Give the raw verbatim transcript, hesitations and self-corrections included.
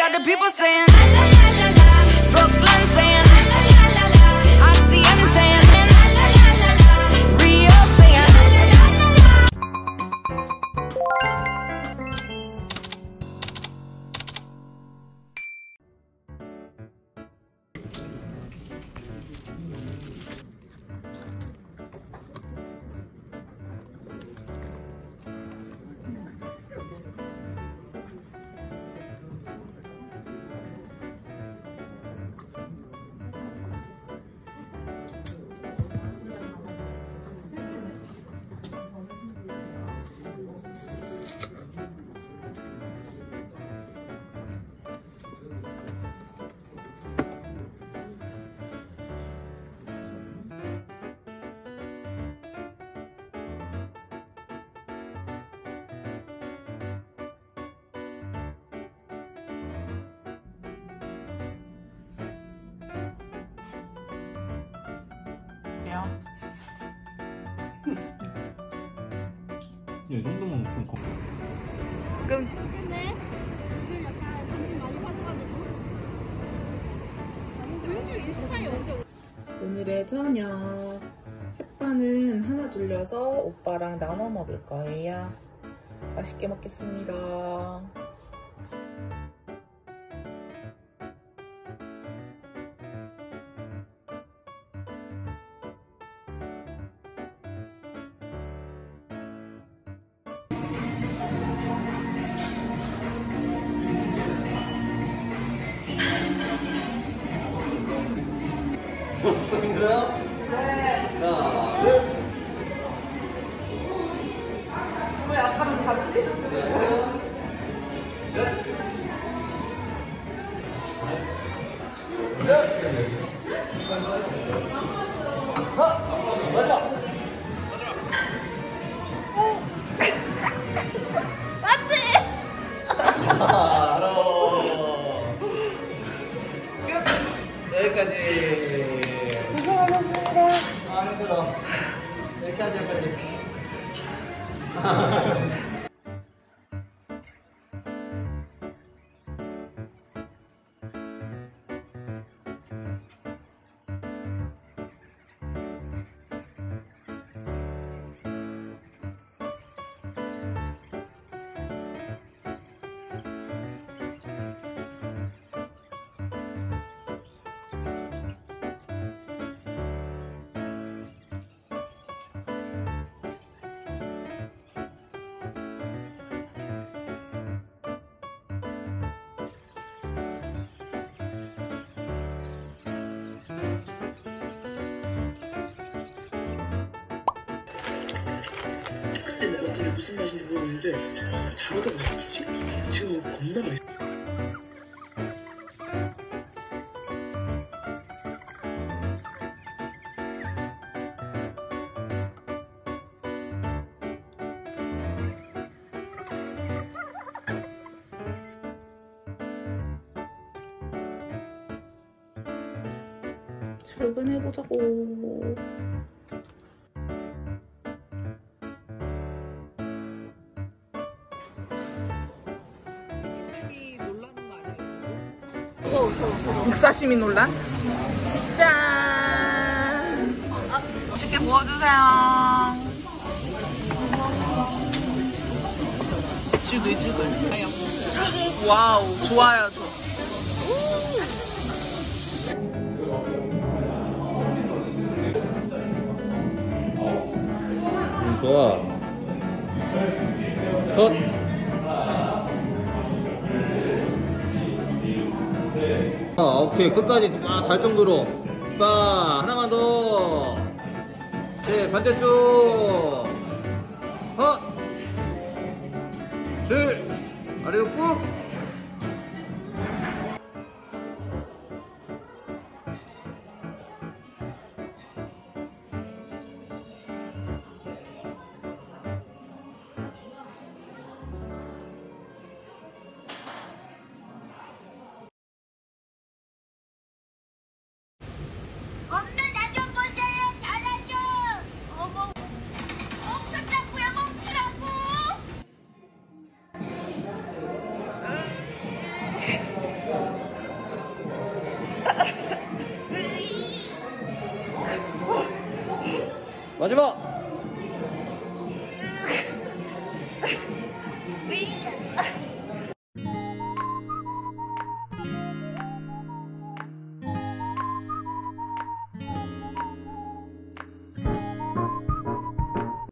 got the people saying la la la la la. Brooklyn saying la la la la la. I see them saying la la la la la. Rio saying la la la la la. 이 정도면 좀 커. 그럼 근데 오늘 약간 점심 많이 사줘가지고 은주 인스타에 언제 오늘의 저녁 햇반은 하나 돌려서 오빠랑 나눠 먹을 거예요. 맛있게 먹겠습니다. 힘들어요? 네. 하나, 둘. 왜 아까랑 다르지? 여기까지. 고생하셨습니다. 아 힘들어. 이렇게 하자 빨리. 그때 내가 봤더니 무슨 맛인지 모르겠는데 다르다 맛있지? 지금 겁나 맛있어. 출근해보자고. 육사시미 논란? 짠! 맛있게 구워주세요. 지글지글. 와우, 좋아요, 좋아. 음, 좋아. 컷. 아, 오케이. 끝까지 아, 달 정도로. 빠 하나만 더. 네, 반대쪽. 헛. 둘. 아래로 꾹. 마지막.